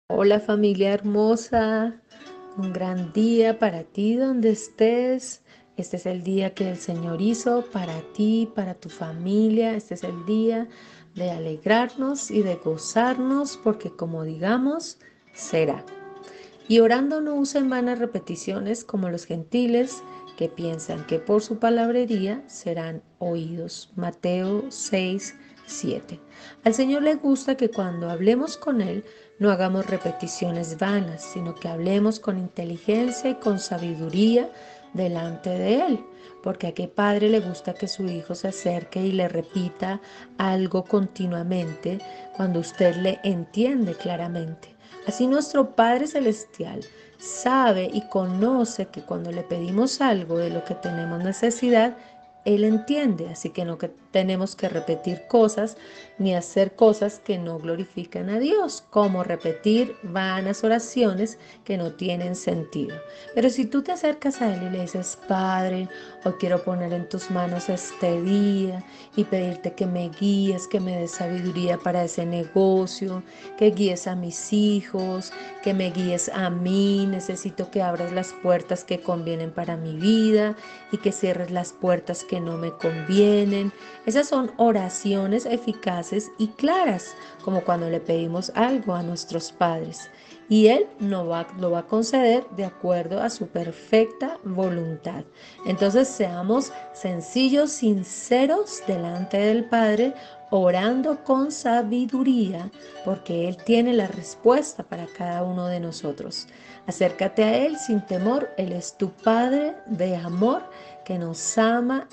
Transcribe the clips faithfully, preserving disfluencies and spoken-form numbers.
Hola familia hermosa, un gran día para ti donde estés. Este es el día que el Señor hizo para ti, para tu familia. Este es el día de alegrarnos y de gozarnos porque como digamos, será. Y orando no usen vanas repeticiones como los gentiles que piensan que por su palabrería serán oídos. Mateo seis, siete. Al Señor le gusta que cuando hablemos con Él no hagamos repeticiones vanas, sino que hablemos con inteligencia y con sabiduría delante de Él. Porque a qué padre le gusta que su hijo se acerque y le repita algo continuamente cuando usted le entiende claramente. Así nuestro Padre Celestial sabe y conoce que cuando le pedimos algo de lo que tenemos necesidad, Él entiende, así que no que tenemos que repetir cosas ni hacer cosas que no glorifican a Dios, como repetir vanas oraciones que no tienen sentido. Pero si tú te acercas a Él y le dices, Padre, hoy quiero poner en tus manos este día y pedirte que me guíes, que me des sabiduría para ese negocio, que guíes a mis hijos, que me guíes a mí. Necesito que abras las puertas que convienen para mi vida y que cierres las puertas que no me convienen. Esas son oraciones eficaces y claras, como cuando le pedimos algo a nuestros padres. Y Él no va, lo va a conceder de acuerdo a su perfecta voluntad. Entonces seamos sencillos, sinceros delante del Padre, orando con sabiduría, porque Él tiene la respuesta para cada uno de nosotros. Acércate a Él sin temor. Él es tu Padre de amor que nos ama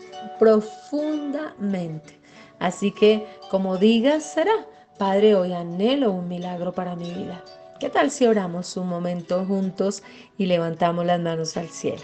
profundamente. Así que, como digas, será. Padre, hoy anhelo un milagro para mi vida. ¿Qué tal si oramos un momento juntos y levantamos las manos al cielo?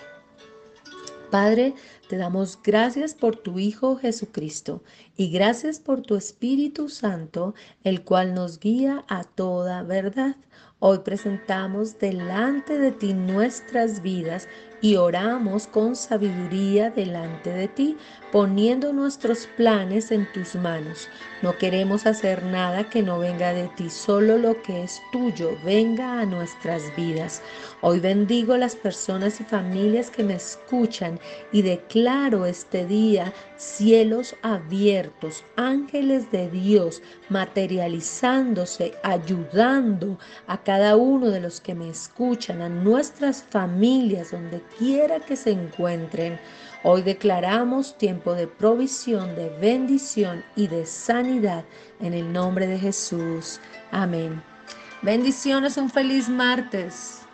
Padre, te damos gracias por tu Hijo Jesucristo y gracias por tu Espíritu Santo, el cual nos guía a toda verdad. Hoy presentamos delante de ti nuestras vidas y oramos con sabiduría delante de ti, poniendo nuestros planes en tus manos. No queremos hacer nada que no venga de ti, solo lo que es tuyo venga a nuestras vidas. Hoy bendigo las personas y familias que me escuchan y declaro este día cielos abiertos, ángeles de Dios materializándose, ayudando a cada uno de los que me escuchan, a nuestras familias, donde quiera que se encuentren. Hoy declaramos tiempo de provisión, de bendición y de sanidad en el nombre de Jesús. Amén. Bendiciones, un feliz martes.